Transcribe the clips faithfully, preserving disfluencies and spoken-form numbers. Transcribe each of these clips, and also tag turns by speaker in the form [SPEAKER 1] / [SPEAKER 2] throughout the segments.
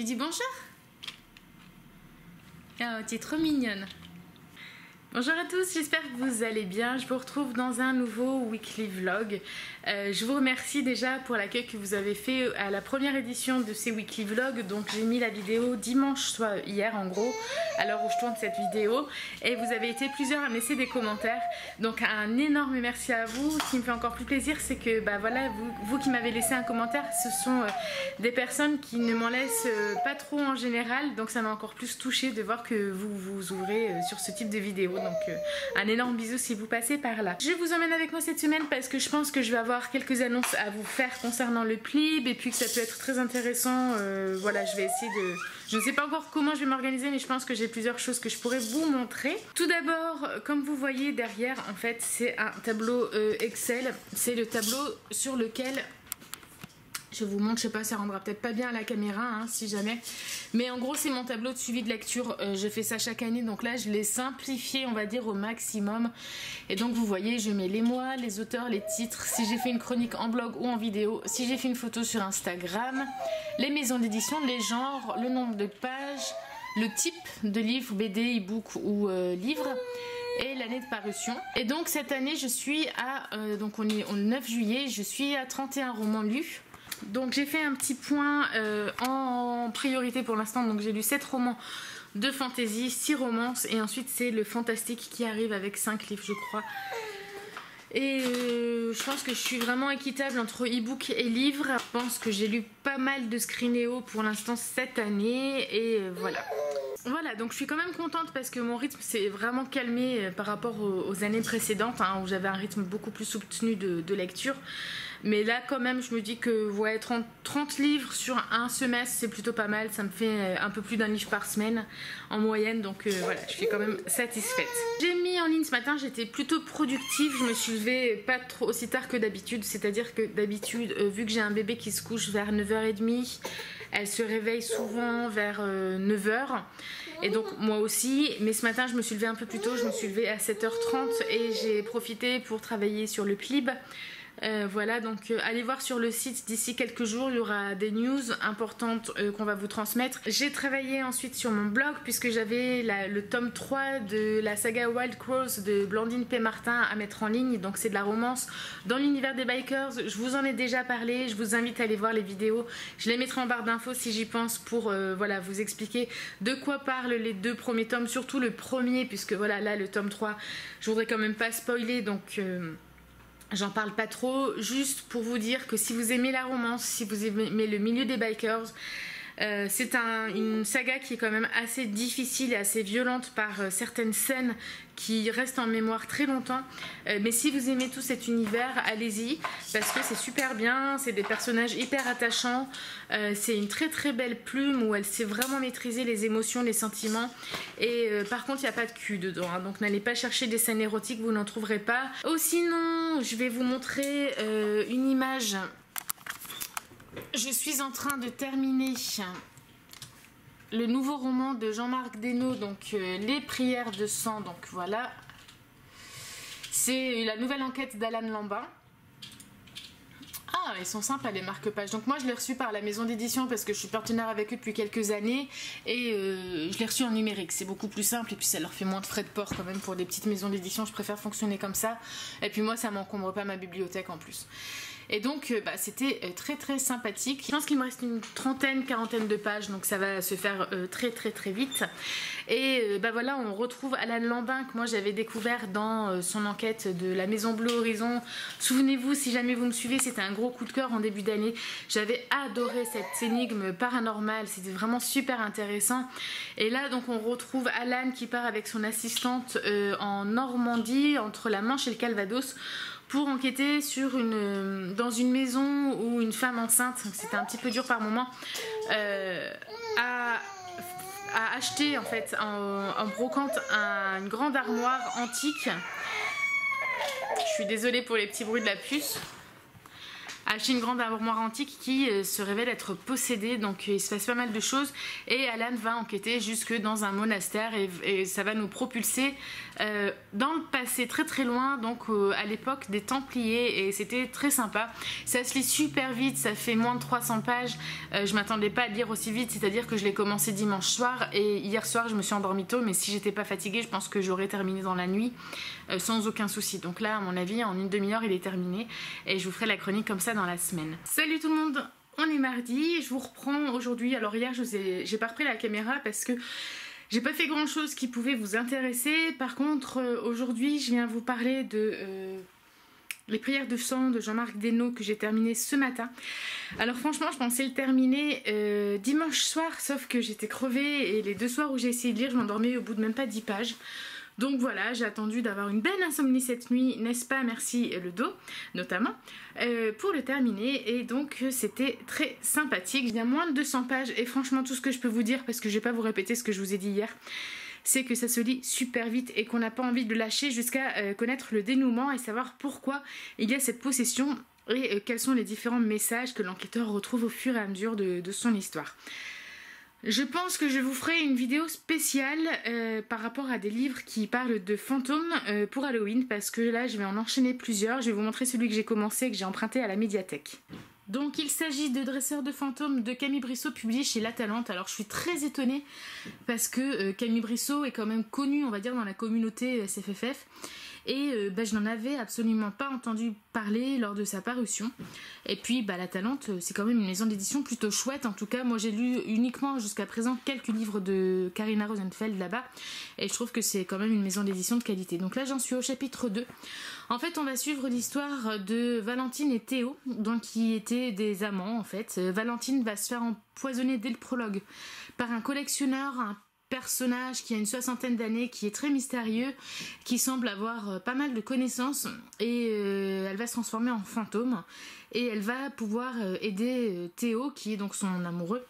[SPEAKER 1] Tu dis bonjour? Oh, tu es trop mignonne. Bonjour à tous, j'espère que vous allez bien. Je vous retrouve dans un nouveau weekly vlog. Euh, je vous remercie déjà pour l'accueil que vous avez fait à la première édition de ces weekly vlogs. Donc j'ai mis la vidéo dimanche, soit hier en gros, à l'heure où je tourne cette vidéo. Et vous avez été plusieurs à me laisser des commentaires. Donc un énorme merci à vous. Ce qui me fait encore plus plaisir, c'est que bah voilà, vous, vous qui m'avez laissé un commentaire, ce sont euh, des personnes qui ne m'en laissent euh, pas trop en général. Donc ça m'a encore plus touchée de voir que vous vous ouvrez euh, sur ce type de vidéo. Donc euh, un énorme bisou si vous passez par là. Je vous emmène avec moi cette semaine parce que je pense que je vais avoir quelques annonces à vous faire concernant le Plib et puis que ça peut être très intéressant. Euh, voilà, je vais essayer de... Je ne sais pas encore comment je vais m'organiser, mais je pense que j'ai plusieurs choses que je pourrais vous montrer. Tout d'abord, comme vous voyez derrière, en fait, c'est un tableau euh, Excel. C'est le tableau sur lequel... Je vous montre, je sais pas, ça rendra peut-être pas bien à la caméra, hein, si jamais. Mais en gros, c'est mon tableau de suivi de lecture. Euh, je fais ça chaque année, donc là, je l'ai simplifié, on va dire, au maximum. Et donc, vous voyez, je mets les mois, les auteurs, les titres, si j'ai fait une chronique en blog ou en vidéo, si j'ai fait une photo sur Instagram, les maisons d'édition, les genres, le nombre de pages, le type de livre, B D, e-book ou euh, livre. Et l'année de parution. Et donc, cette année, je suis à... Euh, donc, on est au neuf juillet, je suis à trente et un romans lus. Donc j'ai fait un petit point euh, en priorité pour l'instant. Donc j'ai lu sept romans de fantasy, six romances et ensuite c'est le fantastique qui arrive avec cinq livres je crois. Et euh, je pense que je suis vraiment équitable entre e-book et livre. Je pense que j'ai lu pas mal de Screenéo pour l'instant cette année et euh, voilà. Voilà, donc je suis quand même contente parce que mon rythme s'est vraiment calmé par rapport aux, aux années précédentes hein, où j'avais un rythme beaucoup plus soutenu de, de lecture. Mais là quand même je me dis que ouais, trente, trente livres sur un semestre c'est plutôt pas mal. Ça me fait un peu plus d'un livre par semaine en moyenne. Donc euh, voilà, je suis quand même satisfaite. J'ai mis en ligne ce matin, j'étais plutôt productive. Je me suis levée pas trop aussi tard que d'habitude. C'est-à-dire que d'habitude, euh, vu que j'ai un bébé qui se couche vers neuf heures trente, elle se réveille souvent vers euh, neuf heures. Et donc moi aussi, mais ce matin je me suis levée un peu plus tôt, je me suis levée à sept heures trente et j'ai profité pour travailler sur le Plib. Euh, voilà, donc euh, allez voir sur le site, d'ici quelques jours il y aura des news importantes euh, qu'on va vous transmettre. J'ai travaillé ensuite sur mon blog puisque j'avais le tome trois de la saga Wild Cross de Blandine P. Martin à mettre en ligne. Donc c'est de la romance dans l'univers des bikers. Je vous en ai déjà parlé, je vous invite à aller voir les vidéos. Je les mettrai en barre d'infos si j'y pense pour euh, voilà, vous expliquer de quoi parlent les deux premiers tomes, surtout le premier puisque voilà, là le tome trois, je voudrais quand même pas spoiler donc... Euh, j'en parle pas trop, juste pour vous dire que si vous aimez la romance, si vous aimez le milieu des bikers, euh, c'est un, une saga qui est quand même assez difficile et assez violente par euh, certaines scènes qui restent en mémoire très longtemps. Euh, mais si vous aimez tout cet univers, allez-y, parce que c'est super bien, c'est des personnages hyper attachants, euh, c'est une très très belle plume où elle sait vraiment maîtriser les émotions, les sentiments. Et euh, par contre, il n'y a pas de cul dedans, hein, donc n'allez pas chercher des scènes érotiques, vous n'en trouverez pas. Oh, sinon, je vais vous montrer euh, une image. Je suis en train de terminer le nouveau roman de Jean-Marc Desnos, donc euh, Les prières de sang, donc voilà. C'est la nouvelle enquête d'Alan Lambin. Ah, ils sont sympas les marque-pages. Donc moi je l'ai reçu par la maison d'édition parce que je suis partenaire avec eux depuis quelques années et euh, je l'ai reçu en numérique. C'est beaucoup plus simple et puis ça leur fait moins de frais de port quand même pour des petites maisons d'édition. Je préfère fonctionner comme ça. Et puis moi ça m'encombre pas ma bibliothèque en plus. Et donc bah, c'était très très sympathique. Je pense qu'il me reste une trentaine, quarantaine de pages, donc ça va se faire euh, très très très vite. Et euh, bah voilà, on retrouve Alan Lambin que moi j'avais découvert dans euh, son enquête de la Maison Bleue Horizon. Souvenez-vous, si jamais vous me suivez, c'était un gros coup de cœur en début d'année. J'avais adoré cette énigme paranormale, c'était vraiment super intéressant. Et là donc on retrouve Alan qui part avec son assistante euh, en Normandie, entre la Manche et le Calvados, pour enquêter sur une, dans une maison où une femme enceinte, c'était un petit peu dur par moment, euh, a, a acheté en fait en, en brocante un, une grande armoire antique. Je suis désolée pour les petits bruits de la puce. acheté une grande armoire antique qui euh, se révèle être possédée, donc euh, il se passe pas mal de choses et Alan va enquêter jusque dans un monastère et, et ça va nous propulser euh, dans le passé très très loin, donc euh, à l'époque des Templiers, et c'était très sympa. Ça se lit super vite, ça fait moins de trois cents pages, euh, je m'attendais pas à lire aussi vite, c'est à dire que je l'ai commencé dimanche soir et hier soir je me suis endormie tôt, mais si j'étais pas fatiguée je pense que j'aurais terminé dans la nuit euh, sans aucun souci. Donc là à mon avis en une demi-heure il est terminé et je vous ferai la chronique comme ça dans la semaine. Salut tout le monde, on est mardi, je vous reprends aujourd'hui. Alors hier je vous ai, j'ai pas repris la caméra parce que j'ai pas fait grand chose qui pouvait vous intéresser. Par contre euh, aujourd'hui je viens vous parler de euh, Les prières de sang de Jean-Marc Desnaux que j'ai terminé ce matin. Alors franchement je pensais le terminer euh, dimanche soir, sauf que j'étais crevée et les deux soirs où j'ai essayé de lire je m'endormais au bout de même pas dix pages. Donc voilà, j'ai attendu d'avoir une belle insomnie cette nuit, n'est-ce pas, merci le dos notamment, euh, pour le terminer. Et donc c'était très sympathique, il y a moins de deux cents pages et franchement tout ce que je peux vous dire, parce que je vais pas vous répéter ce que je vous ai dit hier, c'est que ça se lit super vite et qu'on n'a pas envie de le lâcher jusqu'à euh, connaître le dénouement et savoir pourquoi il y a cette possession et euh, quels sont les différents messages que l'enquêteur retrouve au fur et à mesure de, de son histoire. Je pense que je vous ferai une vidéo spéciale euh, par rapport à des livres qui parlent de fantômes euh, pour Halloween, parce que là je vais en enchaîner plusieurs. Je vais vous montrer celui que j'ai commencé et que j'ai emprunté à la médiathèque. Donc il s'agit de Dresseurs de fantômes de Camille Brissot, publié chez La Talente. Alors je suis très étonnée parce que euh, Camille Brissot est quand même connue, on va dire, dans la communauté S F F F. Et euh, bah, je n'en avais absolument pas entendu parler lors de sa parution. Et puis bah, La Talente, c'est quand même une maison d'édition plutôt chouette. En tout cas moi j'ai lu uniquement jusqu'à présent quelques livres de Karina Rosenfeld là-bas, et je trouve que c'est quand même une maison d'édition de qualité. Donc là j'en suis au chapitre deux. En fait on va suivre l'histoire de Valentine et Théo, donc qui étaient des amants en fait. Valentine va se faire empoisonner dès le prologue par un collectionneur, un personnage qui a une soixantaine d'années, qui est très mystérieux, qui semble avoir pas mal de connaissances, et euh, elle va se transformer en fantôme et elle va pouvoir aider Théo, qui est donc son amoureux,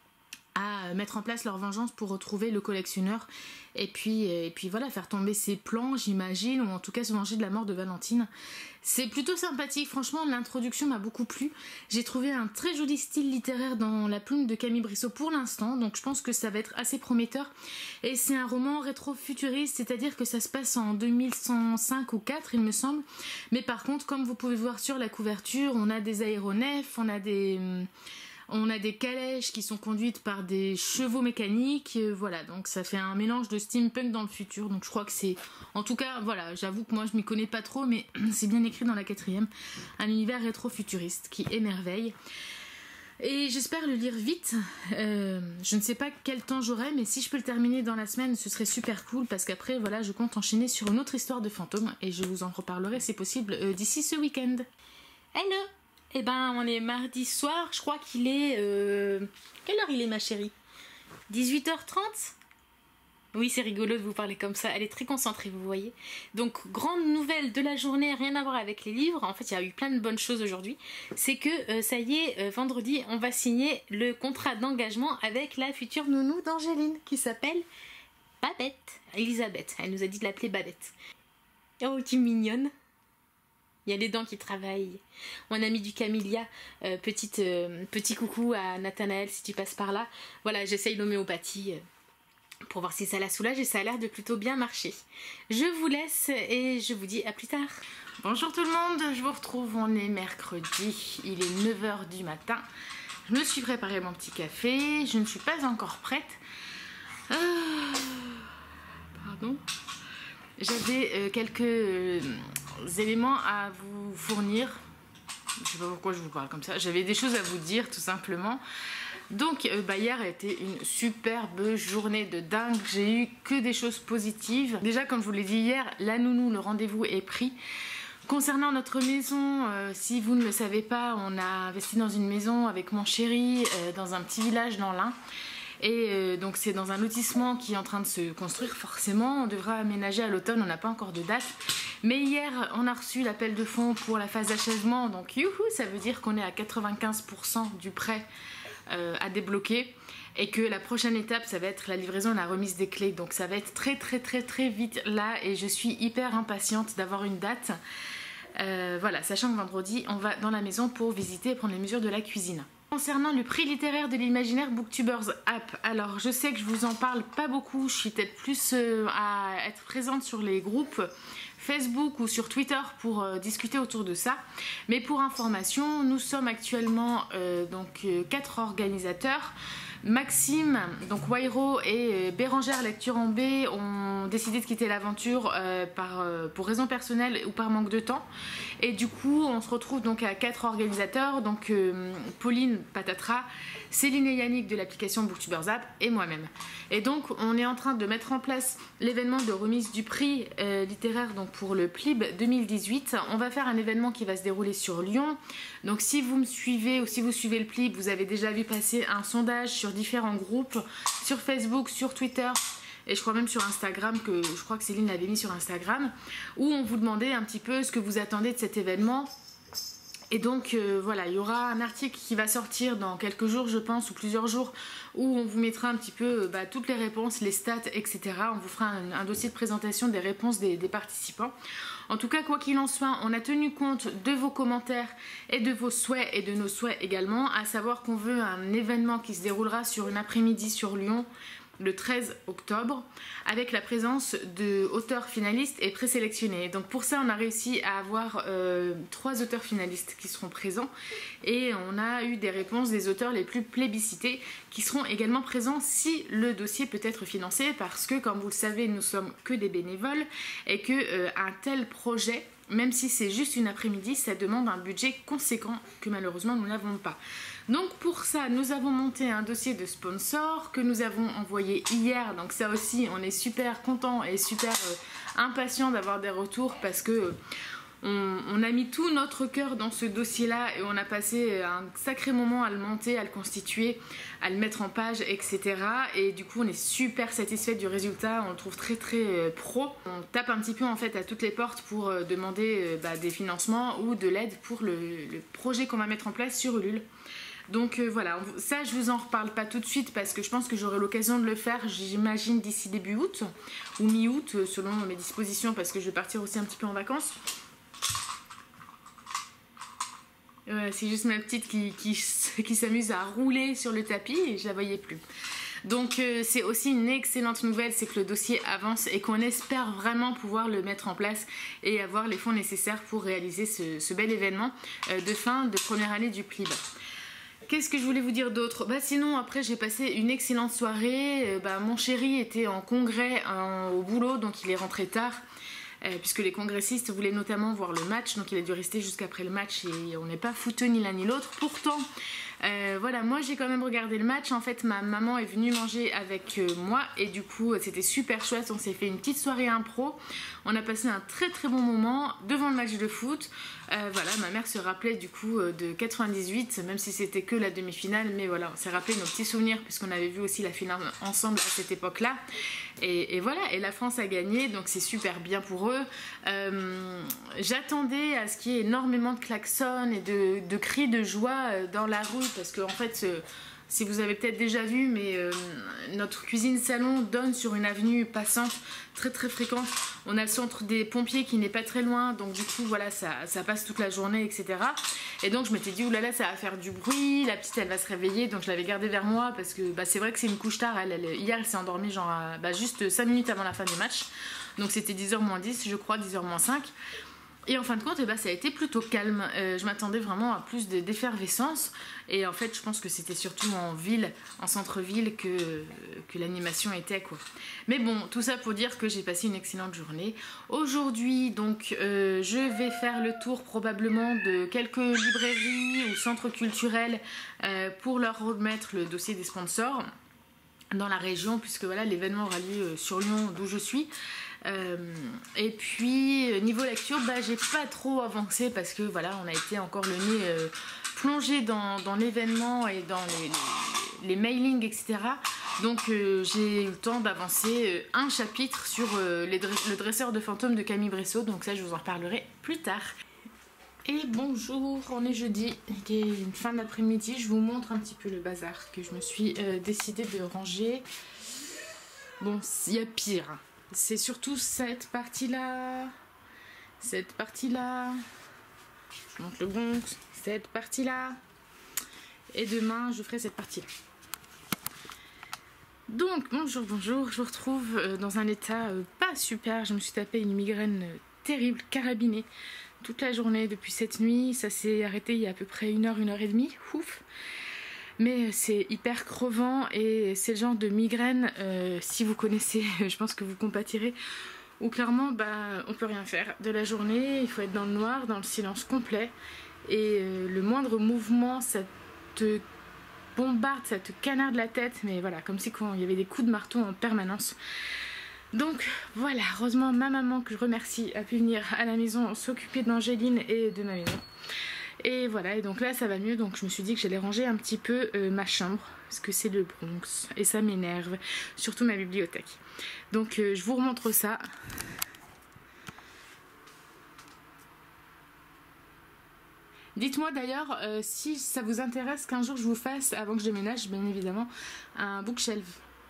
[SPEAKER 1] à mettre en place leur vengeance pour retrouver le collectionneur et puis, et puis voilà, faire tomber ses plans, j'imagine, ou en tout cas se venger de la mort de Valentine. C'est plutôt sympathique, franchement l'introduction m'a beaucoup plu. J'ai trouvé un très joli style littéraire dans la plume de Camille Brissot pour l'instant, donc je pense que ça va être assez prometteur. Et c'est un roman rétro-futuriste, c'est-à-dire que ça se passe en deux mille cent cinq ou quatre il me semble. Mais par contre, comme vous pouvez voir sur la couverture, on a des aéronefs, on a des... On a des calèches qui sont conduites par des chevaux mécaniques, euh, voilà, donc ça fait un mélange de steampunk dans le futur, donc je crois que c'est, en tout cas, voilà, j'avoue que moi je m'y connais pas trop, mais c'est bien écrit dans la quatrième, un univers rétro-futuriste qui émerveille. Et j'espère le lire vite, euh, je ne sais pas quel temps j'aurai, mais si je peux le terminer dans la semaine, ce serait super cool, parce qu'après, voilà, je compte enchaîner sur une autre histoire de fantôme, et je vous en reparlerai, c'est possible, euh, d'ici ce week-end. Hello! Eh ben, on est mardi soir, je crois qu'il est... Euh... Quelle heure il est, ma chérie? dix-huit heures trente? Oui, c'est rigolo de vous parler comme ça, elle est très concentrée, vous voyez. Donc, grande nouvelle de la journée, rien à voir avec les livres, en fait, il y a eu plein de bonnes choses aujourd'hui. C'est que, euh, ça y est, euh, vendredi, on va signer le contrat d'engagement avec la future nounou d'Angéline, qui s'appelle Babette. Elisabeth, elle nous a dit de l'appeler Babette. Oh, tu es mignonne. Il y a les dents qui travaillent. Mon ami du Camélia, euh, petite, euh, petit coucou à Nathanaël si tu passes par là. Voilà, j'essaye l'homéopathie euh, pour voir si ça la soulage et ça a l'air de plutôt bien marcher. Je vous laisse et je vous dis à plus tard. Bonjour tout le monde, je vous retrouve, on est mercredi, il est neuf heures du matin. Je me suis préparé mon petit café, je ne suis pas encore prête. Euh... Pardon. J'avais euh, quelques euh, éléments à vous fournir. Je sais pas pourquoi je vous parle comme ça. J'avais des choses à vous dire tout simplement. Donc euh, bah, hier a été une superbe journée de dingue. J'ai eu que des choses positives. Déjà comme je vous l'ai dit hier, la nounou, le rendez-vous est pris. Concernant notre maison, euh, si vous ne le savez pas, on a investi dans une maison avec mon chéri euh, dans un petit village dans l'Ain. Et euh, donc c'est dans un lotissement qui est en train de se construire forcément. On devra aménager à l'automne, on n'a pas encore de date. Mais hier, on a reçu l'appel de fonds pour la phase d'achèvement. Donc youhou, ça veut dire qu'on est à quatre-vingt-quinze pour cent du prêt euh, à débloquer. Et que la prochaine étape, ça va être la livraison et la remise des clés. Donc ça va être très très très très vite là. Et je suis hyper impatiente d'avoir une date. Euh, voilà, sachant que vendredi, on va dans la maison pour visiter et prendre les mesures de la cuisine. Concernant le prix littéraire de l'imaginaire Booktubers App, alors je sais que je vous en parle pas beaucoup, je suis peut-être plus euh, à être présente sur les groupes Facebook ou sur Twitter pour euh, discuter autour de ça. Mais pour information, nous sommes actuellement euh, donc euh, quatre organisateurs. Maxime, donc Wairo et euh, Bérangère Lecture en B ont décidé de quitter l'aventure euh, par, euh, pour raison personnelle ou par manque de temps. Et du coup, on se retrouve donc à quatre organisateurs, donc euh, Pauline Patatra, Céline et Yannick de l'application Booktubers App et moi-même. Et donc, on est en train de mettre en place l'événement de remise du prix euh, littéraire donc pour le P L I B deux mille dix-huit. On va faire un événement qui va se dérouler sur Lyon. Donc, si vous me suivez ou si vous suivez le P L I B, vous avez déjà vu passer un sondage sur différents groupes, sur Facebook, sur Twitter et je crois même sur Instagram, que je crois que Céline l'avait mis sur Instagram, où on vous demandait un petit peu ce que vous attendez de cet événement. Et donc euh, voilà, il y aura un article qui va sortir dans quelques jours, je pense, ou plusieurs jours, où on vous mettra un petit peu euh, bah, toutes les réponses, les stats, et cetera. On vous fera un, un dossier de présentation des réponses des, des participants. En tout cas, quoi qu'il en soit, on a tenu compte de vos commentaires et de vos souhaits et de nos souhaits également, à savoir qu'on veut un événement qui se déroulera sur une après-midi sur Lyon, le treize octobre, avec la présence de auteurs finalistes et présélectionnés. Donc pour ça, on a réussi à avoir euh, trois auteurs finalistes qui seront présents et on a eu des réponses des auteurs les plus plébiscités qui seront également présents si le dossier peut être financé, parce que comme vous le savez, nous sommes que des bénévoles et que euh, un tel projet, même si c'est juste une après-midi, ça demande un budget conséquent que malheureusement nous n'avons pas. Donc pour ça, nous avons monté un dossier de sponsor que nous avons envoyé hier. Donc ça aussi, on est super content et super euh, impatient d'avoir des retours, parce que euh, on, on a mis tout notre cœur dans ce dossier-là et on a passé un sacré moment à le monter, à le constituer, à le mettre en page, et cetera. Et du coup, on est super satisfait du résultat. On le trouve très très euh, pro. On tape un petit peu en fait à toutes les portes pour euh, demander euh, bah, des financements ou de l'aide pour le, le projet qu'on va mettre en place sur Ulule. Donc euh, voilà, ça je vous en reparle pas tout de suite parce que je pense que j'aurai l'occasion de le faire, j'imagine d'ici début août ou mi-août selon mes dispositions, parce que je vais partir aussi un petit peu en vacances. Euh, c'est juste ma petite qui, qui, qui s'amuse à rouler sur le tapis et je la voyais plus. Donc euh, c'est aussi une excellente nouvelle, c'est que le dossier avance et qu'on espère vraiment pouvoir le mettre en place et avoir les fonds nécessaires pour réaliser ce, ce bel événement euh, de fin de première année du P L I B. Qu'est-ce que je voulais vous dire d'autre? Bah sinon, après j'ai passé une excellente soirée. Euh, bah, mon chéri était en congrès en, au boulot, donc il est rentré tard. Euh, puisque les congressistes voulaient notamment voir le match, donc il a dû rester jusqu'après le match et on n'est pas foutus ni l'un ni l'autre. Pourtant, euh, voilà, moi j'ai quand même regardé le match. En fait, ma maman est venue manger avec euh, moi et du coup c'était super chouette. On s'est fait une petite soirée impro. On a passé un très très bon moment devant le match de foot. Euh, voilà, ma mère se rappelait du coup euh, de quatre-vingt-dix-huit, même si c'était que la demi-finale, mais voilà, on s'est rappelé nos petits souvenirs puisqu'on avait vu aussi la finale ensemble à cette époque-là. Et, et voilà, et la France a gagné, donc c'est super bien pour eux. Euh, J'attendais à ce qu'il y ait énormément de klaxons et de, de cris de joie dans la rue, parce que en fait, euh, si vous avez peut-être déjà vu, mais euh, notre cuisine salon donne sur une avenue passante très très fréquente. On a le centre des pompiers qui n'est pas très loin, donc du coup voilà, ça, ça passe toute la journée, et cetera. Et donc je m'étais dit, oulala, ça va faire du bruit, la petite elle va se réveiller, donc je l'avais gardée vers moi parce que bah, c'est vrai que c'est une couche tard. Elle, elle, hier elle s'est endormie genre à, bah, juste cinq minutes avant la fin du match, donc c'était dix heures moins dix, je crois, dix heures moins cinq. Et en fin de compte, eh ben, ça a été plutôt calme. Euh, je m'attendais vraiment à plus d'effervescence. Et en fait, je pense que c'était surtout en ville, en centre-ville, que, que l'animation était, quoi. Mais bon, tout ça pour dire que j'ai passé une excellente journée. Aujourd'hui, donc, euh, je vais faire le tour probablement de quelques librairies ou centres culturels euh, pour leur remettre le dossier des sponsors dans la région, puisque voilà, l'événement aura lieu sur Lyon, d'où je suis. Euh, et puis niveau lecture, bah, j'ai pas trop avancé parce que voilà, on a été encore le nez euh, plongé dans, dans l'événement et dans les, les, les mailings, et cetera. Donc euh, j'ai eu le temps d'avancer euh, un chapitre sur euh, les dre le dresseur de fantômes de Camille Bressot, donc ça je vous en reparlerai plus tard. Et bonjour, on est jeudi, il est une fin d'après-midi, je vous montre un petit peu le bazar que je me suis euh, décidée de ranger. Bon, il y a pire. C'est surtout cette partie-là, cette partie-là, je monte le Bronx, cette partie-là. Et demain, je ferai cette partie-là. Donc, bonjour, bonjour. Je vous retrouve dans un état pas super. Je me suis tapé une migraine terrible, carabinée, toute la journée depuis cette nuit. Ça s'est arrêté il y a à peu près une heure, une heure et demie. Ouf. Mais c'est hyper crevant et c'est le genre de migraine, euh, si vous connaissez, je pense que vous compatirez, où clairement, bah, on peut rien faire de la journée. Il faut être dans le noir, dans le silence complet. Et euh, le moindre mouvement, ça te bombarde, ça te canarde la tête, mais voilà, comme si il y avait des coups de marteau en permanence. Donc voilà, heureusement ma maman, que je remercie, a pu venir à la maison s'occuper d'Angéline et de ma maison. Et voilà, et donc là ça va mieux, donc je me suis dit que j'allais ranger un petit peu euh, ma chambre, parce que c'est le Bronx, et ça m'énerve, surtout ma bibliothèque. Donc euh, je vous remontre ça. Dites-moi d'ailleurs euh, si ça vous intéresse qu'un jour je vous fasse, avant que je déménage bien évidemment, un bookshelf.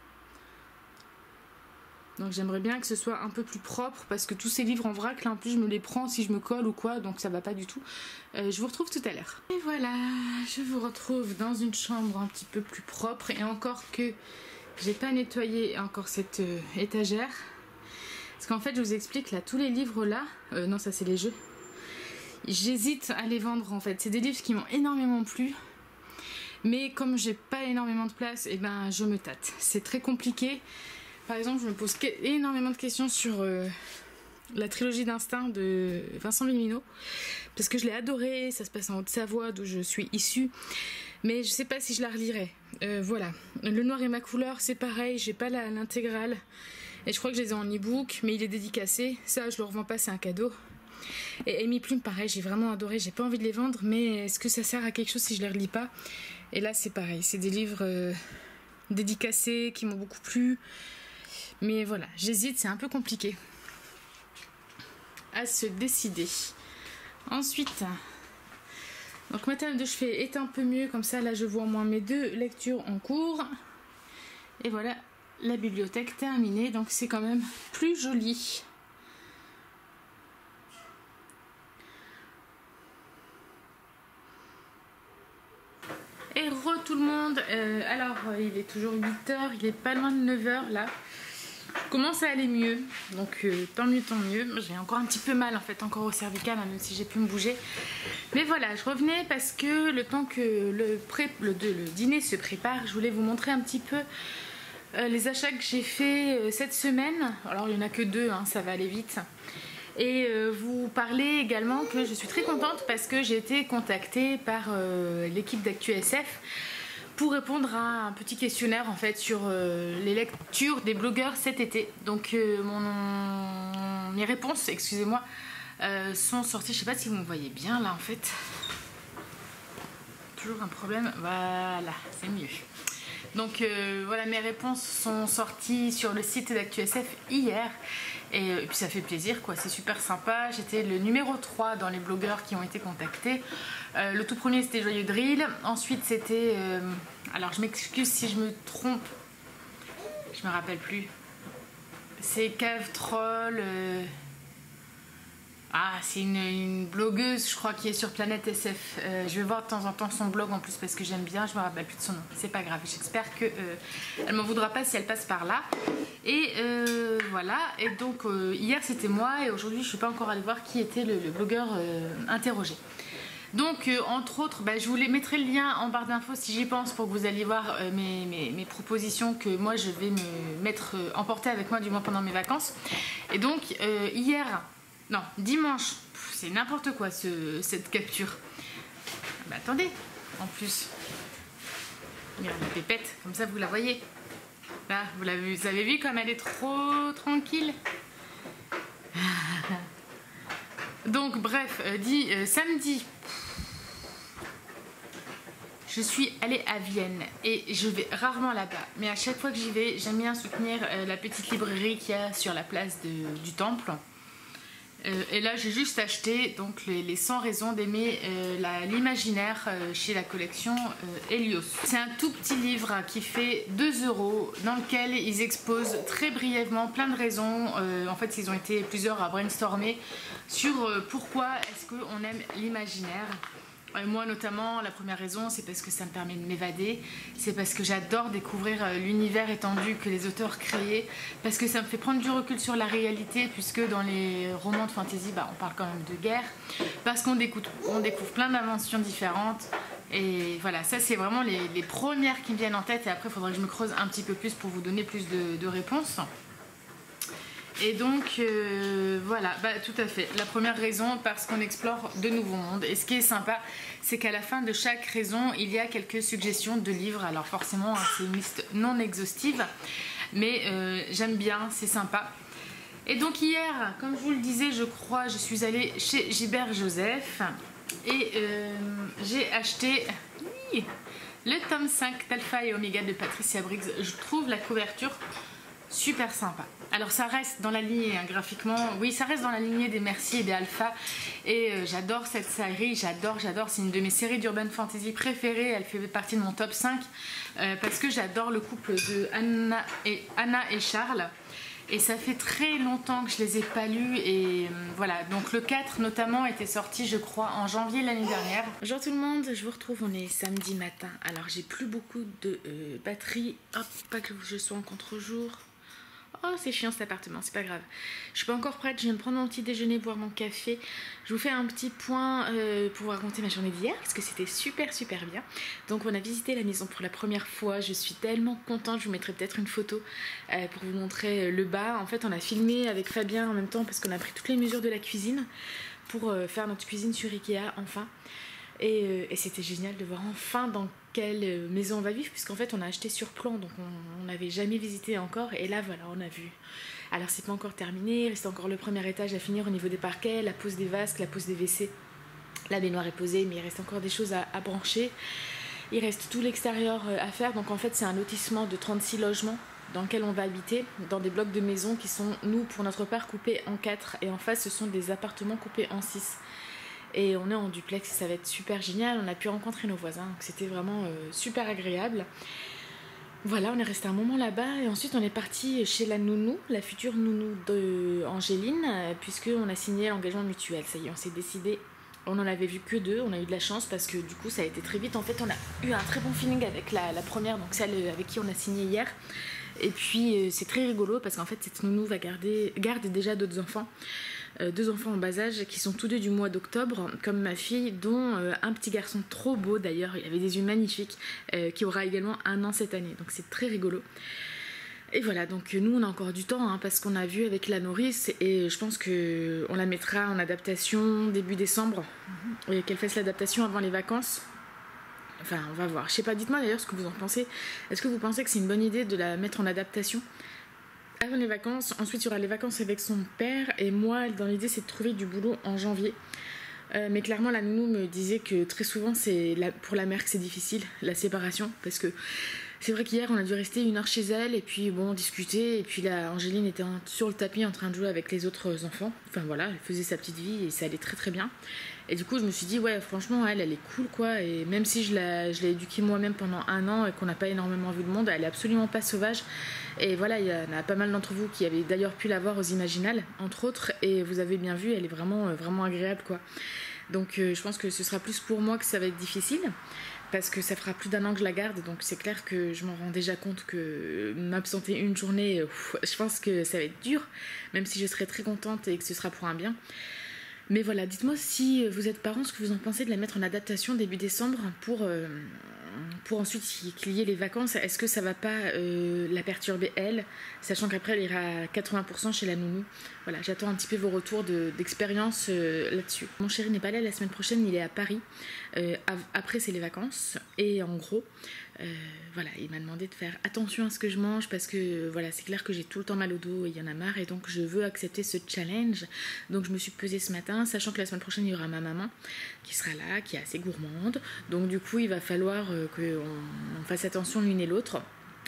[SPEAKER 1] Donc j'aimerais bien que ce soit un peu plus propre, parce que tous ces livres en vrac, là en plus je me les prends si je me colle ou quoi, donc ça va pas du tout. Euh, je vous retrouve tout à l'heure. Et voilà, je vous retrouve dans une chambre un petit peu plus propre, et encore que j'ai pas nettoyé encore cette euh, étagère. Parce qu'en fait je vous explique là, tous les livres là, euh, non ça c'est les jeux. J'hésite à les vendre en fait. C'est des livres qui m'ont énormément plu. Mais comme j'ai pas énormément de place, et ben je me tâte. C'est très compliqué. Par exemple, je me pose énormément de questions sur euh, la trilogie d'Instinct de Vincent Mimino. Parce que je l'ai adoré. Ça se passe en Haute-Savoie, d'où je suis issue. Mais je sais pas si je la relirai. Euh, voilà. Le Noir et ma couleur, c'est pareil. J'ai pas l'intégrale. Et je crois que je les ai en e-book. Mais il est dédicacé. Ça, je le revends pas, c'est un cadeau. Et Amy Plume, pareil, j'ai vraiment adoré, j'ai pas envie de les vendre, mais est-ce que ça sert à quelque chose si je les relis pas? Et là c'est pareil, c'est des livres euh, dédicacés qui m'ont beaucoup plu, mais voilà, j'hésite, c'est un peu compliqué à se décider. Ensuite, donc ma table de chevet est un peu mieux, comme ça là je vois au moins mes deux lectures en cours, et voilà la bibliothèque terminée, donc c'est quand même plus joli. Et re tout le monde, euh, alors il est toujours huit heures, il est pas loin de neuf heures là. Je commence à aller mieux, donc euh, tant mieux, tant mieux. J'ai encore un petit peu mal en fait, encore au cervical, hein, même si j'ai pu me bouger. Mais voilà, je revenais parce que le temps que le, pré le, le dîner se prépare, je voulais vous montrer un petit peu euh, les achats que j'ai fait euh, cette semaine. Alors il n'y en a que deux, hein, ça va aller vite. Et euh, vous parler également que je suis très contente parce que j'ai été contactée par euh, l'équipe d'ActuSF pour répondre à un petit questionnaire en fait sur euh, les lectures des blogueurs cet été. Donc euh, mon, mes réponses, excusez-moi, euh, sont sorties. Je sais pas si vous me voyez bien là en fait. Toujours un problème. Voilà, c'est mieux. Donc euh, voilà, mes réponses sont sorties sur le site d'ActuSF hier. Et, et puis ça fait plaisir quoi, c'est super sympa. J'étais le numéro trois dans les blogueurs qui ont été contactés. Euh, le tout premier c'était Joyeux Drill. Ensuite c'était... Euh, alors je m'excuse si je me trompe. Je me rappelle plus. C'est Cave Troll. Euh, ah c'est une, une blogueuse je crois qui est sur Planète S F. Euh, je vais voir de temps en temps son blog en plus parce que j'aime bien. Je me rappelle plus de son nom. C'est pas grave. J'espère que euh, elle m'en voudra pas si elle passe par là. Et euh, voilà, et donc euh, hier c'était moi et aujourd'hui je ne suis pas encore allée voir qui était le, le blogueur euh, interrogé. Donc euh, entre autres, bah, je vous les mettrai le lien en barre d'infos si j'y pense pour que vous alliez voir euh, mes, mes, mes propositions que moi je vais me mettre euh, emporter avec moi du moins pendant mes vacances. Et donc euh, hier, non dimanche, c'est n'importe quoi ce, cette capture. Bah attendez, en plus, il y a la pépette, comme ça vous la voyez. Là, vous l'avez, vous avez vu comme elle est trop tranquille. Donc bref, euh, dit euh, samedi, je suis allée à Vienne et je vais rarement là-bas. Mais à chaque fois que j'y vais, j'aime bien soutenir euh, la petite librairie qu'il y a sur la place de, du Temple. Euh, et là j'ai juste acheté donc les, les cent raisons d'aimer euh, l'imaginaire euh, chez la collection euh, Helios. C'est un tout petit livre qui fait deux euros dans lequel ils exposent très brièvement plein de raisons. Euh, en fait ils ont été plusieurs à brainstormer sur euh, pourquoi est-ce qu'on aime l'imaginaire. Euh, moi notamment, la première raison, c'est parce que ça me permet de m'évader, c'est parce que j'adore découvrir euh, l'univers étendu que les auteurs créaient, parce que ça me fait prendre du recul sur la réalité, puisque dans les romans de fantasy, bah, on parle quand même de guerre, parce qu'on découvre, on découvre plein d'inventions différentes, et voilà, ça c'est vraiment les, les premières qui me viennent en tête, et après il faudrait que je me creuse un petit peu plus pour vous donner plus de, de réponses. Et donc euh, voilà, bah, tout à fait. La première raison, parce qu'on explore de nouveaux mondes. Et ce qui est sympa, c'est qu'à la fin de chaque raison, il y a quelques suggestions de livres. Alors forcément, hein, c'est une liste non exhaustive, mais euh, j'aime bien, c'est sympa. Et donc hier, comme je vous le disais, je crois, je suis allée chez Gilbert Joseph et euh, j'ai acheté oui, le tome cinq d'Alpha et Oméga de Patricia Briggs. Je trouve la couverture super sympa. Alors ça reste dans la lignée hein, graphiquement, oui ça reste dans la lignée des Mercier et des Alpha et euh, j'adore cette série, j'adore, j'adore, c'est une de mes séries d'urban fantasy préférées, elle fait partie de mon top cinq euh, parce que j'adore le couple de Anna et, Anna et Charles et ça fait très longtemps que je les ai pas lus et euh, voilà, donc le quatre notamment était sorti je crois en janvier l'année dernière. Bonjour tout le monde, je vous retrouve, on est samedi matin, alors j'ai plus beaucoup de euh, batterie, hop, pas que je sois en contre-jour. Oh c'est chiant cet appartement, c'est pas grave. Je suis pas encore prête, je viens de prendre mon petit déjeuner, boire mon café. Je vous fais un petit point euh, pour vous raconter ma journée d'hier parce que c'était super super bien. Donc on a visité la maison pour la première fois, je suis tellement contente, je vous mettrai peut-être une photo euh, pour vous montrer euh, le bas. En fait on a filmé avec Fabien en même temps parce qu'on a pris toutes les mesures de la cuisine pour euh, faire notre cuisine sur Ikea enfin. Et, euh, et c'était génial de voir enfin dans quelle maison on va vivre, puisqu'en fait on a acheté sur plan, donc on n'avait jamais visité encore, et là voilà, on a vu. Alors c'est pas encore terminé, il reste encore le premier étage à finir au niveau des parquets, la pose des vasques, la pose des W C. La baignoire est posée, mais il reste encore des choses à, à brancher. Il reste tout l'extérieur à faire, donc en fait c'est un lotissement de trente-six logements dans lequel on va habiter, dans des blocs de maisons qui sont, nous, pour notre part, coupés en quatre, et en face ce sont des appartements coupés en six. Et on est en duplex, ça va être super génial, on a pu rencontrer nos voisins, donc c'était vraiment euh, super agréable. Voilà, on est resté un moment là-bas et ensuite on est parti chez la nounou, la future nounou d'Angéline, puisqu'on a signé l'engagement mutuel, ça y est, on s'est décidé. On n'en avait vu que deux, on a eu de la chance parce que du coup ça a été très vite. En fait on a eu un très bon feeling avec la, la première, donc celle avec qui on a signé hier. Et puis euh, c'est très rigolo parce qu'en fait cette nounou va garder, garde déjà d'autres enfants. Euh, deux enfants en bas âge qui sont tous deux du mois d'octobre, comme ma fille, dont euh, un petit garçon trop beau d'ailleurs, il avait des yeux magnifiques, euh, qui aura également un an cette année, donc c'est très rigolo. Et voilà, donc nous on a encore du temps hein, parce qu'on a vu avec la nourrice et je pense qu'on la mettra en adaptation début décembre mm-hmm. et qu'elle fasse l'adaptation avant les vacances. Enfin on va voir, je sais pas, dites-moi d'ailleurs ce que vous en pensez. Est-ce que vous pensez que c'est une bonne idée de la mettre en adaptation avant les vacances? Ensuite il y aura les vacances avec son père et moi dans l'idée c'est de trouver du boulot en janvier. Euh, mais clairement la nounou me disait que très souvent c'est la, pour la mère que c'est difficile la séparation parce que c'est vrai qu'hier on a dû rester une heure chez elle et puis bon discuter et puis là Angéline était en, sur le tapis en train de jouer avec les autres enfants, enfin voilà, elle faisait sa petite vie et ça allait très très bien et du coup je me suis dit ouais franchement elle elle est cool quoi, et même si je l'ai je l'ai éduquée moi-même pendant un an et qu'on n'a pas énormément vu le monde, elle est absolument pas sauvage et voilà, il y en a pas mal d'entre vous qui avaient d'ailleurs pu la voir aux Imaginales entre autres et vous avez bien vu, elle est vraiment vraiment agréable quoi. Donc euh, je pense que ce sera plus pour moi que ça va être difficile parce que ça fera plus d'un an que je la garde, donc c'est clair que je m'en rends déjà compte que m'absenter une journée, ouf, je pense que ça va être dur, même si je serai très contente et que ce sera pour un bien. Mais voilà, dites-moi si vous êtes parents, ce que vous en pensez de la mettre en adaptation début décembre pour, euh, pour ensuite qu'il y ait les vacances. Est-ce que ça va pas euh, la perturber elle, sachant qu'après elle ira à quatre-vingts pour cent chez la nounou. Voilà, j'attends un petit peu vos retours de, d'expérience euh, là-dessus. Mon chéri n'est pas là la semaine prochaine, il est à Paris. Euh, après c'est les vacances et en gros euh, voilà, il m'a demandé de faire attention à ce que je mange parce que voilà, c'est clair que j'ai tout le temps mal au dos et il y en a marre et donc je veux accepter ce challenge. Donc je me suis pesée ce matin, sachant que la semaine prochaine il y aura ma maman qui sera là, qui est assez gourmande, donc du coup il va falloir euh, qu'on on fasse attention l'une et l'autre.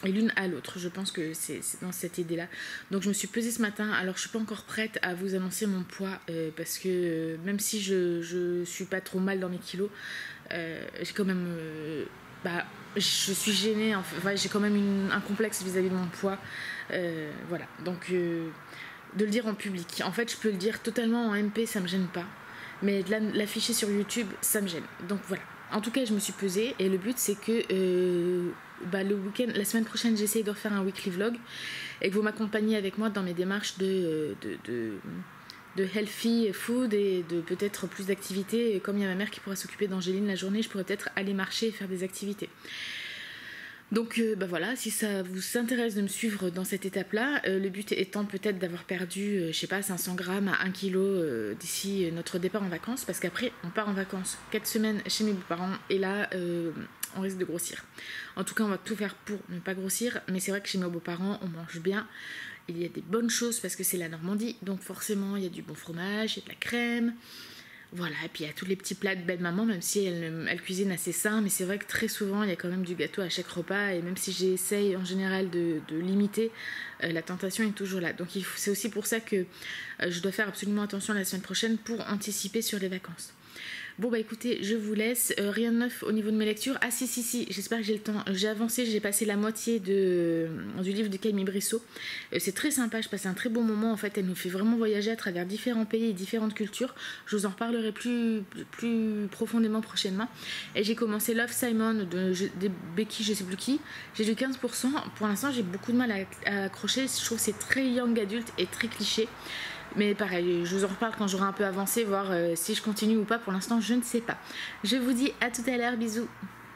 [SPEAKER 1] et l'une à l'autre. Je pense que c'est dans cette idée-là. Donc je me suis pesée ce matin. Alors je suis pas encore prête à vous annoncer mon poids euh, parce que euh, même si je, je suis pas trop mal dans mes kilos, euh, j'ai quand même... Euh, bah, je suis gênée. Enfin, j'ai quand même une, un complexe vis-à-vis de mon poids. Euh, voilà. Donc euh, de le dire en public. En fait, je peux le dire totalement en M P, ça me gêne pas. Mais de l'afficher sur YouTube, ça me gêne. Donc voilà. En tout cas, je me suis pesée et le but c'est que euh, bah, le week-end, la semaine prochaine, j'essaie de refaire un weekly vlog et que vous m'accompagnez avec moi dans mes démarches de, de, de, de healthy food et de peut-être plus d'activités. Comme il y a ma mère qui pourra s'occuper d'Angéline la journée, je pourrais peut-être aller marcher et faire des activités. Donc euh, bah voilà, si ça vous intéresse de me suivre dans cette étape-là, euh, le but étant peut-être d'avoir perdu, euh, je sais pas, cinq cents grammes à un kilo euh, d'ici notre départ en vacances, parce qu'après on part en vacances quatre semaines chez mes beaux-parents et là euh, on risque de grossir. En tout cas on va tout faire pour ne pas grossir, mais c'est vrai que chez mes beaux-parents on mange bien, il y a des bonnes choses parce que c'est la Normandie, donc forcément il y a du bon fromage, il y a de la crème. Voilà, et puis il y a tous les petits plats de belle-maman, même si elle, elle cuisine assez sain, mais c'est vrai que très souvent, il y a quand même du gâteau à chaque repas, et même si j'essaye en général de, de limiter, euh, la tentation est toujours là. Donc c'est aussi pour ça que euh, je dois faire absolument attention la semaine prochaine pour anticiper sur les vacances. Bon bah écoutez, je vous laisse, euh, rien de neuf au niveau de mes lectures. Ah si si si, j'espère que j'ai le temps, j'ai avancé, j'ai passé la moitié de, euh, du livre de Camille Brissot. Euh, c'est très sympa, je passe un très bon moment en fait, elle nous fait vraiment voyager à travers différents pays et différentes cultures. Je vous en reparlerai plus, plus profondément prochainement. Et j'ai commencé Love Simon de, de Becky, je sais plus qui, j'ai du quinze pour cent. Pour l'instant j'ai beaucoup de mal à, à accrocher, je trouve que c'est très young adulte et très cliché. Mais pareil, je vous en reparle quand j'aurai un peu avancé, voir euh, si je continue ou pas. Pour l'instant, je ne sais pas. Je vous dis à tout à l'heure, bisous.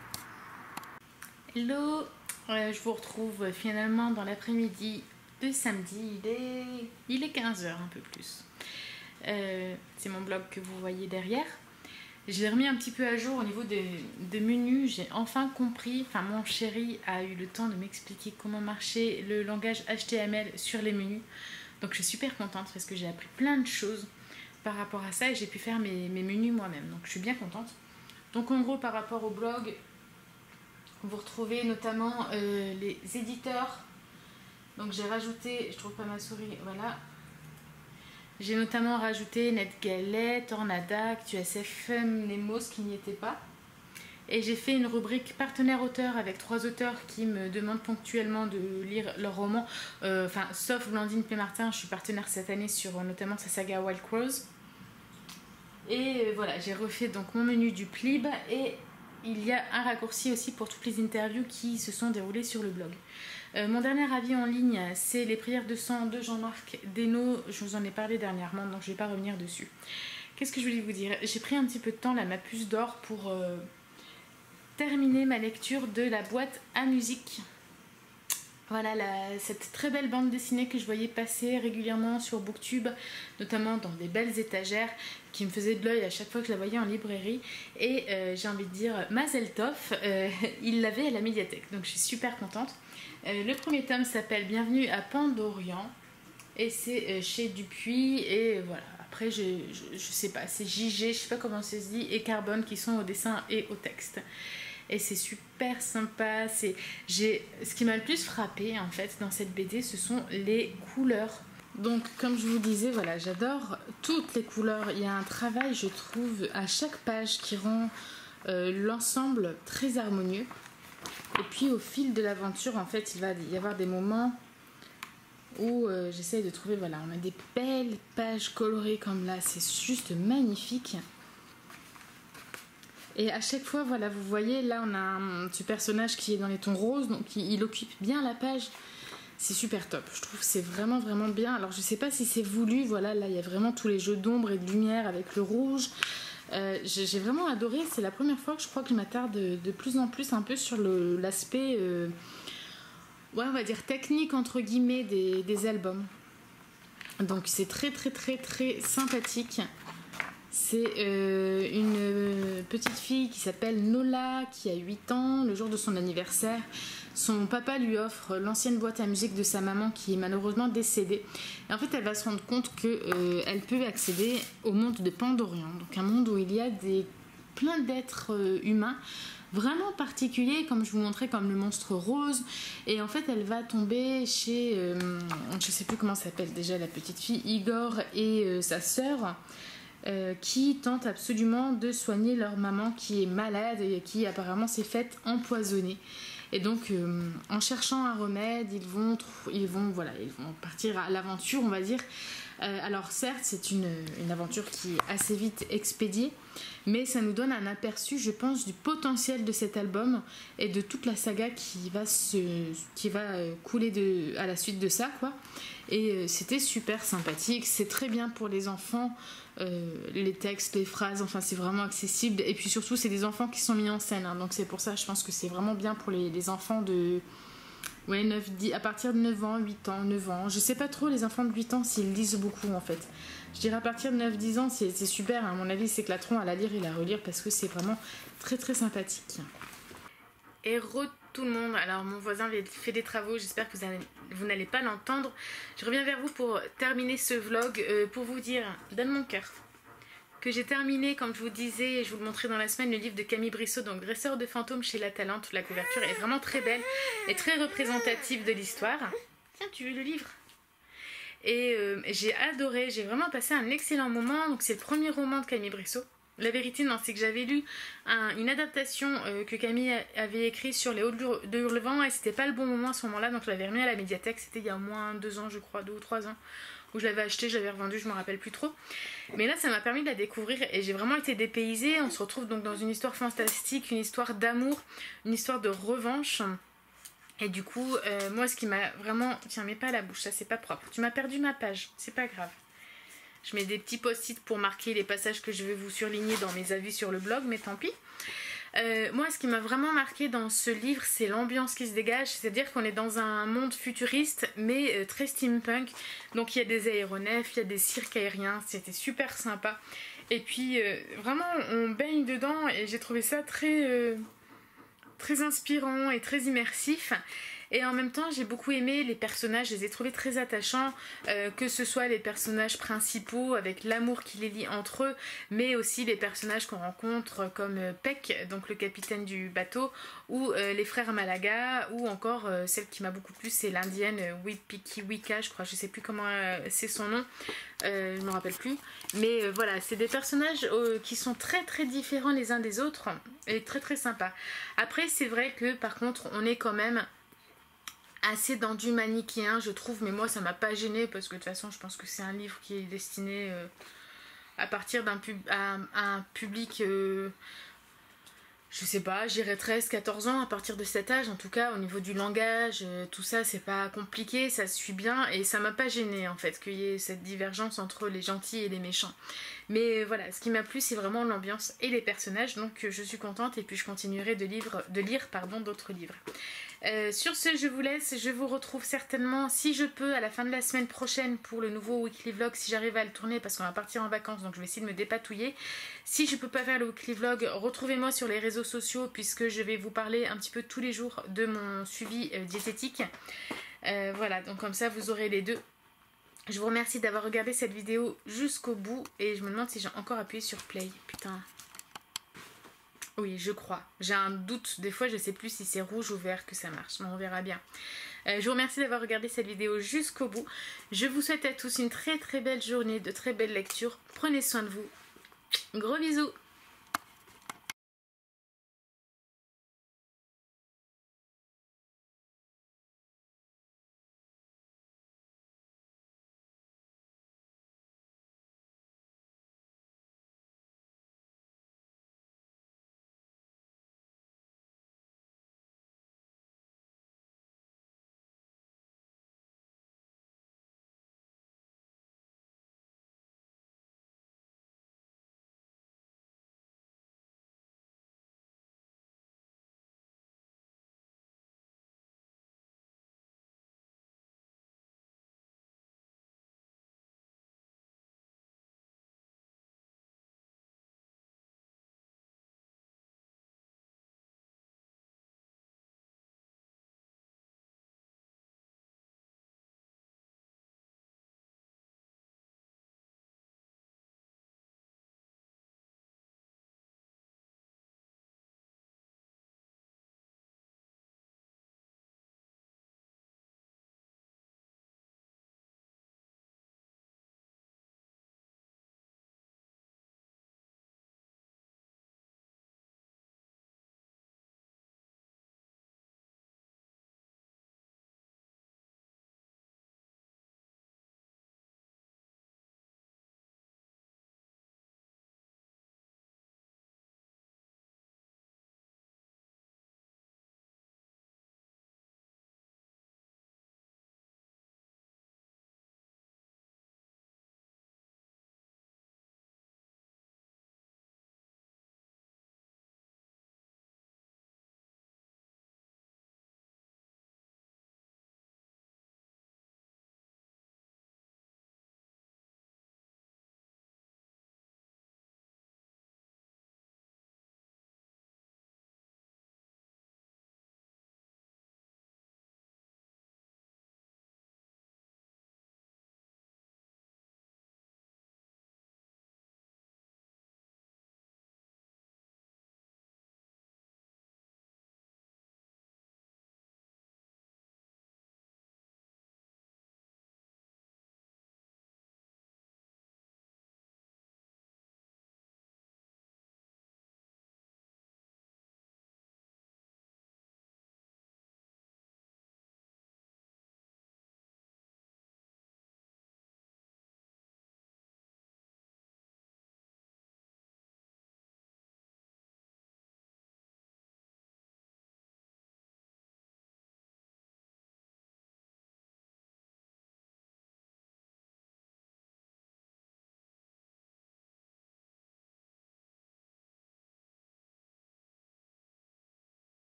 [SPEAKER 1] Hello, euh, je vous retrouve finalement dans l'après-midi de samedi. Il est, il est quinze heures, un peu plus. Euh, c'est mon blog que vous voyez derrière. J'ai remis un petit peu à jour au niveau des, des menus. J'ai enfin compris, enfin mon chéri a eu le temps de m'expliquer comment marchait le langage H T M L sur les menus. Donc je suis super contente parce que j'ai appris plein de choses par rapport à ça et j'ai pu faire mes, mes menus moi-même. Donc je suis bien contente. Donc en gros par rapport au blog, vous retrouvez notamment euh, les éditeurs. Donc j'ai rajouté, je trouve pas ma souris, voilà. J'ai notamment rajouté NetGalette, Tornada, ActuSFM, Nemos qui n'y était pas. Et j'ai fait une rubrique partenaire auteur avec trois auteurs qui me demandent ponctuellement de lire leur roman. Euh, enfin, sauf Blandine P-Martin, je suis partenaire cette année sur notamment sa saga Wild Crows. Et euh, voilà, j'ai refait donc mon menu du Plib et il y a un raccourci aussi pour toutes les interviews qui se sont déroulées sur le blog. Euh, mon dernier avis en ligne, c'est Les prières de sang de Jean-Marc Desnaud. Je vous en ai parlé dernièrement, donc je ne vais pas revenir dessus. Qu'est-ce que je voulais vous dire? J'ai pris un petit peu de temps, là, ma puce d'or, pour... Euh, terminer ma lecture de La boîte à musique. Voilà la, cette très belle bande dessinée que je voyais passer régulièrement sur Booktube, notamment dans des belles étagères qui me faisaient de l'œil à chaque fois que je la voyais en librairie. Et euh, j'ai envie de dire Mazel Tov, euh, il l'avait à la médiathèque, donc je suis super contente. Euh, le premier tome s'appelle Bienvenue à Pandorien et c'est euh, chez Dupuis et voilà. Après, je, je, je sais pas, c'est J G, je sais pas comment ça se dit, et Carbone qui sont au dessin et au texte. Et c'est super sympa. C'est, j'ai, ce qui m'a le plus frappé en fait dans cette B D, ce sont les couleurs. Donc comme je vous disais, voilà, j'adore toutes les couleurs. Il y a un travail, je trouve, à chaque page qui rend euh, l'ensemble très harmonieux. Et puis au fil de l'aventure, en fait, il va y avoir des moments où euh, j'essaye de trouver, voilà, on a des belles pages colorées comme là, c'est juste magnifique. Et à chaque fois, voilà, vous voyez, là on a un petit personnage qui est dans les tons roses, donc il, il occupe bien la page. C'est super top, je trouve que c'est vraiment vraiment bien. Alors je sais pas si c'est voulu, voilà, là il y a vraiment tous les jeux d'ombre et de lumière avec le rouge. Euh, j'ai vraiment adoré, c'est la première fois que je crois que je m'attarde de, de plus en plus un peu sur l'aspect, euh, ouais, on va dire technique entre guillemets des, des albums. Donc c'est très très très très sympathique. C'est euh, une petite fille qui s'appelle Nola, qui a huit ans, le jour de son anniversaire. Son papa lui offre l'ancienne boîte à musique de sa maman qui est malheureusement décédée. Et en fait, elle va se rendre compte qu'elle euh, peut accéder au monde de Pandorien. Donc un monde où il y a des, plein d'êtres euh, humains vraiment particuliers, comme je vous montrais, comme le monstre rose. Et en fait, elle va tomber chez, euh, je sais plus comment s'appelle déjà la petite fille, Igor et euh, sa sœur, euh, qui tentent absolument de soigner leur maman qui est malade et qui apparemment s'est faite empoisonner. Et donc, euh, en cherchant un remède, ils vont, ils vont, voilà, ils vont partir à l'aventure, on va dire. Euh, alors certes, c'est une, une aventure qui est assez vite expédiée, mais ça nous donne un aperçu, je pense, du potentiel de cet album et de toute la saga qui va, se, qui va couler de, à la suite de ça, quoi. Et euh, c'était super sympathique, c'est très bien pour les enfants, euh, les textes, les phrases, enfin c'est vraiment accessible. Et puis surtout, c'est des enfants qui sont mis en scène, hein, donc c'est pour ça, je pense que c'est vraiment bien pour les, les enfants de... Ouais, neuf, dix, à partir de neuf ans, huit ans, neuf ans. Je sais pas trop les enfants de huit ans s'ils lisent beaucoup en fait. Je dirais à partir de neuf dix ans, c'est super. À mon avis, ils s'éclateront à la lire et la relire parce que c'est vraiment très très sympathique. Et re tout le monde. Alors, mon voisin fait des travaux. J'espère que vous n'allez pas l'entendre. Je reviens vers vous pour terminer ce vlog. Euh, pour vous dire, donne mon cœur, que j'ai terminé, comme je vous disais, et je vous le montrais dans la semaine, le livre de Camille Brissot, donc Dresseur de fantômes chez La Talente. La couverture est vraiment très belle et très représentative de l'histoire. Tiens, tu veux le livre? Et euh, j'ai adoré, j'ai vraiment passé un excellent moment. Donc c'est le premier roman de Camille Brissot. La vérité, non, c'est que j'avais lu un, une adaptation euh, que Camille avait écrite sur les Hauts de Hurlevent et c'était pas le bon moment à ce moment-là, donc je l'avais remis à la médiathèque. C'était il y a au moins deux ans, je crois, deux ou trois ans. Où je l'avais acheté, je l'avais revendu, je me rappelle plus trop. Mais là, ça m'a permis de la découvrir et j'ai vraiment été dépaysée. On se retrouve donc dans une histoire fantastique, une histoire d'amour, une histoire de revanche. Et du coup, euh, moi, ce qui m'a vraiment... Tiens, mets pas à la bouche, ça c'est pas propre. Tu m'as perdu ma page, c'est pas grave. Je mets des petits post-it pour marquer les passages que je vais vous surligner dans mes avis sur le blog, mais tant pis. Euh, moi, ce qui m'a vraiment marqué dans ce livre, c'est l'ambiance qui se dégage, c'est-à-dire qu'on est dans un monde futuriste, mais euh, très steampunk. Donc il y a des aéronefs, il y a des cirques aériens, c'était super sympa. Et puis euh, vraiment, on baigne dedans et j'ai trouvé ça très, euh, très inspirant et très immersif. Et en même temps, j'ai beaucoup aimé les personnages, je les ai trouvés très attachants, euh, que ce soit les personnages principaux avec l'amour qui les lie entre eux, mais aussi les personnages qu'on rencontre comme Peck, donc le capitaine du bateau, ou euh, les frères Malaga, ou encore euh, celle qui m'a beaucoup plu, c'est l'indienne euh, Wipiki Wika, je crois, je sais plus comment euh, c'est son nom, euh, je me rappelle plus. Mais euh, voilà, c'est des personnages euh, qui sont très très différents les uns des autres, et très très sympas. Après, c'est vrai que par contre, on est quand même assez dans du manichéen, je trouve, mais moi ça m'a pas gêné parce que de toute façon je pense que c'est un livre qui est destiné euh, à partir d'un pub à, à un public euh, je sais pas, j'irais treize quatorze ans, à partir de cet âge en tout cas, au niveau du langage, euh, tout ça c'est pas compliqué, ça se suit bien et ça m'a pas gêné en fait qu'il y ait cette divergence entre les gentils et les méchants. Mais euh, voilà, ce qui m'a plu c'est vraiment l'ambiance et les personnages, donc euh, je suis contente et puis je continuerai de, livre, de lire pardon, d'autres livres. Euh, sur ce, je vous laisse, je vous retrouve certainement, si je peux, à la fin de la semaine prochaine pour le nouveau weekly vlog, si j'arrive à le tourner parce qu'on va partir en vacances, donc je vais essayer de me dépatouiller. Si je peux pas faire le weekly vlog, retrouvez-moi sur les réseaux sociaux puisque je vais vous parler un petit peu tous les jours de mon suivi euh, diététique. Euh, voilà, donc comme ça vous aurez les deux. Je vous remercie d'avoir regardé cette vidéo jusqu'au bout et je me demande si j'ai encore appuyé sur play, putain. Oui, je crois. J'ai un doute. Des fois, je sais plus si c'est rouge ou vert que ça marche. Mais on verra bien. Euh, je vous remercie d'avoir regardé cette vidéo jusqu'au bout. Je vous souhaite à tous une très très belle journée, de très belles lectures. Prenez soin de vous. Gros bisous.